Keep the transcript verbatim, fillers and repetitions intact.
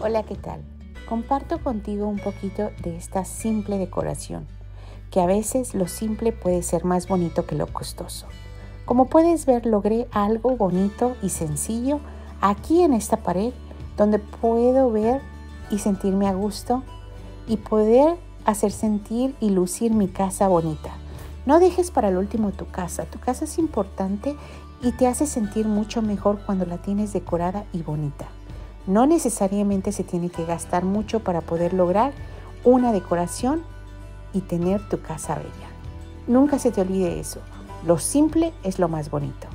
Hola, ¿qué tal? Comparto contigo un poquito de esta simple decoración, que a veces lo simple puede ser más bonito que lo costoso. Como puedes ver, logré algo bonito y sencillo aquí en esta pared, donde puedo ver y sentirme a gusto y poder hacer sentir y lucir mi casa bonita. No dejes para el último tu casa. Tu casa es importante y te hace sentir mucho mejor cuando la tienes decorada y bonita. No necesariamente se tiene que gastar mucho para poder lograr una decoración y tener tu casa bella. Nunca se te olvide eso. Lo simple es lo más bonito.